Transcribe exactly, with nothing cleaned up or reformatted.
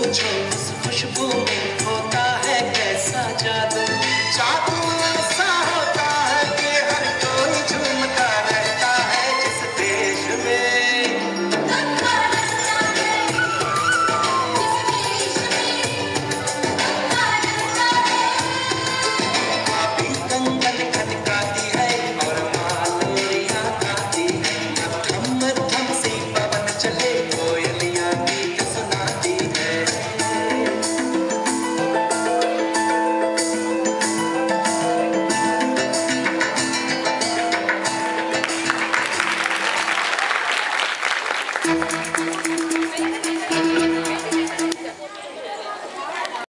पूछो उस खुशबू में होता है कैसा जादू। जादू ऐसा होता है कि हर कोई झूमता रहता है जिस देश में। अभी कंगन खनकाती है और मालोरियां गाती है। मध्यम मध्यम सी पवन चले कोयलियां गीत सुनाती है।